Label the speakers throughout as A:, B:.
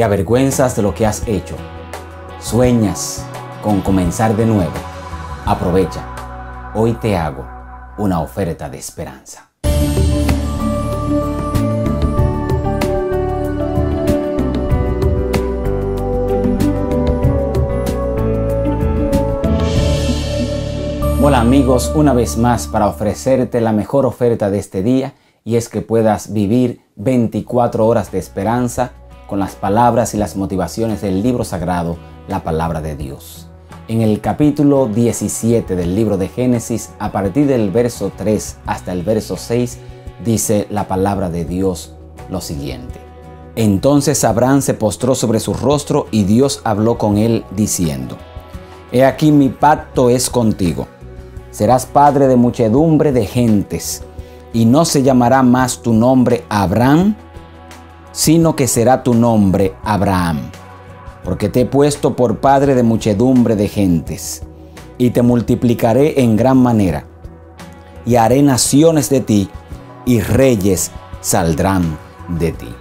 A: ¿Te avergüenzas de lo que has hecho? ¿Sueñas con comenzar de nuevo? Aprovecha. Hoy te hago una oferta de esperanza. Hola amigos, una vez más para ofrecerte la mejor oferta de este día, y es que puedas vivir 24 horas de esperanza con las palabras y las motivaciones del libro sagrado, la palabra de Dios. En el capítulo 17 del libro de Génesis, a partir del verso 3 hasta el verso 6, dice la palabra de Dios lo siguiente. Entonces Abraham se postró sobre su rostro y Dios habló con él diciendo: He aquí mi pacto es contigo. Serás padre de muchedumbre de gentes, y no se llamará más tu nombre Abraham, sino que será tu nombre Abraham, porque te he puesto por padre de muchedumbre de gentes, y te multiplicaré en gran manera, y haré naciones de ti, y reyes saldrán de ti.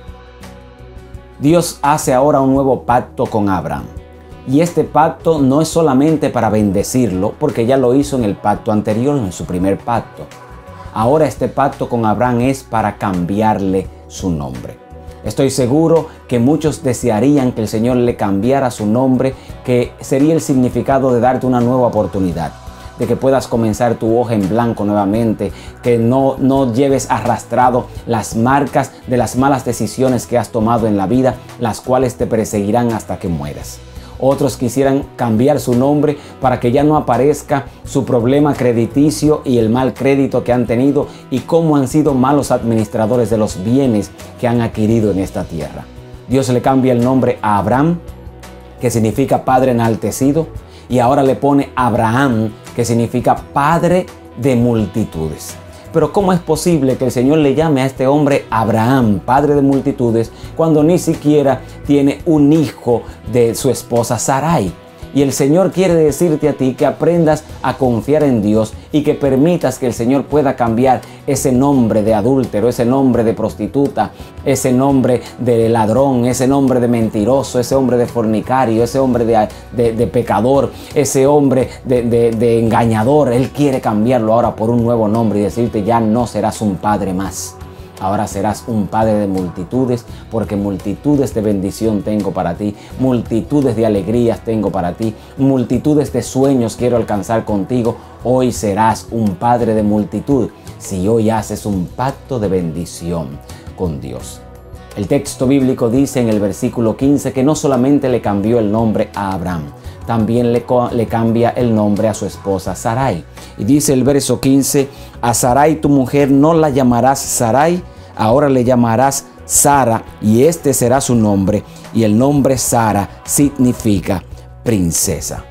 A: Dios hace ahora un nuevo pacto con Abraham. Y este pacto no es solamente para bendecirlo, porque ya lo hizo en el pacto anterior, en su primer pacto. Ahora este pacto con Abraham es para cambiarle su nombre. Estoy seguro que muchos desearían que el Señor le cambiara su nombre, que sería el significado de darte una nueva oportunidad, de que puedas comenzar tu hoja en blanco nuevamente, que no lleves arrastrado las marcas de las malas decisiones que has tomado en la vida, las cuales te perseguirán hasta que mueras. Otros quisieran cambiar su nombre para que ya no aparezca su problema crediticio y el mal crédito que han tenido y cómo han sido malos administradores de los bienes que han adquirido en esta tierra. Dios le cambia el nombre a Abraham, que significa padre enaltecido, y ahora le pone Abraham, que significa padre de multitudes. Pero ¿cómo es posible que el Señor le llame a este hombre Abraham, padre de multitudes, cuando ni siquiera tiene un hijo de su esposa Sarai? Y el Señor quiere decirte a ti que aprendas a confiar en Dios y que permitas que el Señor pueda cambiar ese nombre de adúltero, ese nombre de prostituta, ese nombre de ladrón, ese nombre de mentiroso, ese hombre de fornicario, ese hombre de pecador, ese hombre de engañador. Él quiere cambiarlo ahora por un nuevo nombre y decirte: ya no serás un padre más. Ahora serás un padre de multitudes, porque multitudes de bendición tengo para ti, multitudes de alegrías tengo para ti, multitudes de sueños quiero alcanzar contigo. Hoy serás un padre de multitud si hoy haces un pacto de bendición con Dios. El texto bíblico dice en el versículo 15 que no solamente le cambió el nombre a Abraham, también le cambia el nombre a su esposa Sarai. Y dice el verso 15: a Sarai tu mujer no la llamarás Sarai, ahora le llamarás Sara, y este será su nombre. Y el nombre Sara significa princesa.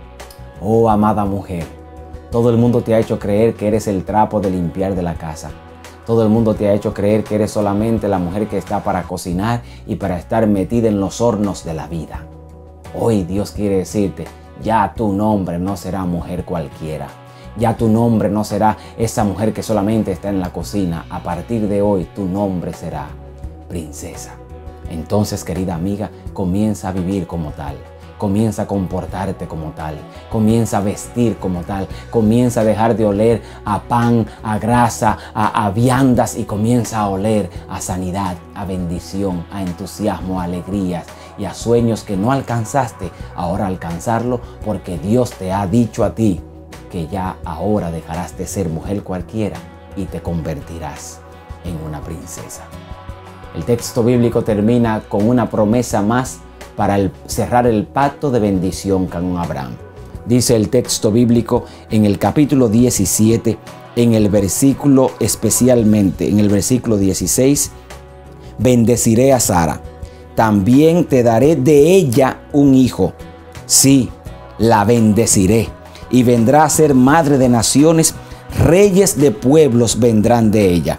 A: Oh amada mujer, todo el mundo te ha hecho creer que eres el trapo de limpiar de la casa. Todo el mundo te ha hecho creer que eres solamente la mujer que está para cocinar y para estar metida en los hornos de la vida. Hoy Dios quiere decirte: ya tu nombre no será mujer cualquiera. Ya tu nombre no será esa mujer que solamente está en la cocina. A partir de hoy tu nombre será princesa. Entonces, querida amiga, comienza a vivir como tal. Comienza a comportarte como tal. Comienza a vestir como tal. Comienza a dejar de oler a pan, a grasa, a viandas, y comienza a oler a sanidad, a bendición, a entusiasmo, a alegrías y a sueños que no alcanzaste. Ahora alcanzarlo, porque Dios te ha dicho a ti que ya ahora dejarás de ser mujer cualquiera y te convertirás en una princesa. El texto bíblico termina con una promesa más para cerrar el pacto de bendición con Abraham. Dice el texto bíblico en el capítulo 17, en el versículo especialmente, en el versículo 16: bendeciré a Sara, también te daré de ella un hijo. Sí, la bendeciré, y vendrá a ser madre de naciones, reyes de pueblos vendrán de ella.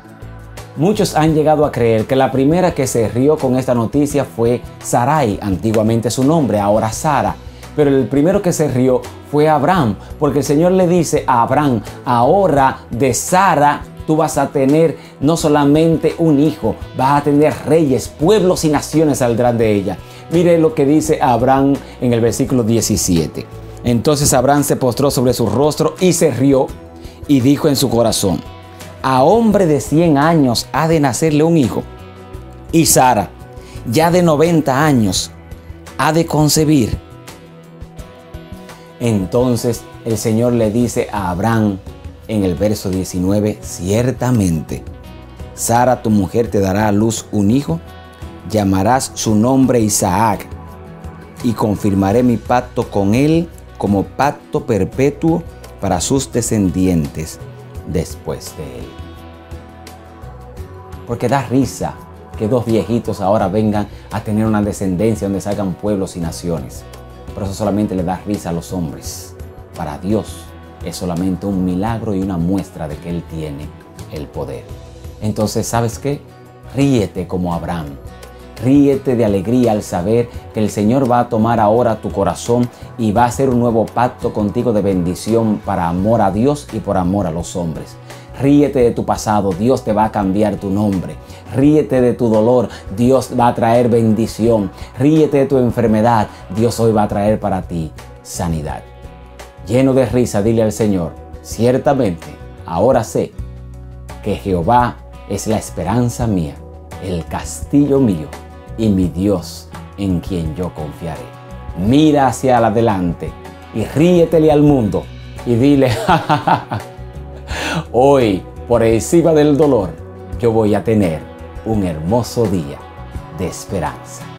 A: Muchos han llegado a creer que la primera que se rió con esta noticia fue Sarai, antiguamente su nombre, ahora Sara. Pero el primero que se rió fue Abraham, porque el Señor le dice a Abraham: ahora de Sara Tú vas a tener no solamente un hijo, vas a tener reyes, pueblos y naciones saldrán de ella. Mire lo que dice Abraham en el versículo 17. Entonces Abraham se postró sobre su rostro y se rió y dijo en su corazón: a hombre de 100 años ha de nacerle un hijo, y Sara, ya de 90 años, ha de concebir. Entonces el Señor le dice a Abraham en el verso 19: ciertamente Sara tu mujer te dará a luz un hijo, llamarás su nombre Isaac, y confirmaré mi pacto con él como pacto perpetuo para sus descendientes después de él. Porque da risa que dos viejitos ahora vengan a tener una descendencia donde salgan pueblos y naciones. Pero eso solamente le da risa a los hombres. Para Dios es solamente un milagro y una muestra de que Él tiene el poder. Entonces, ¿sabes qué? Ríete como Abraham. Ríete de alegría al saber que el Señor va a tomar ahora tu corazón y va a hacer un nuevo pacto contigo de bendición para amor a Dios y por amor a los hombres. Ríete de tu pasado, Dios te va a cambiar tu nombre. Ríete de tu dolor, Dios va a traer bendición. Ríete de tu enfermedad, Dios hoy va a traer para ti sanidad. Lleno de risa, dile al Señor: ciertamente, ahora sé que Jehová es la esperanza mía, el castillo mío y mi Dios en quien yo confiaré. Mira hacia adelante y ríetele al mundo y dile: hoy, por encima del dolor, yo voy a tener un hermoso día de esperanza.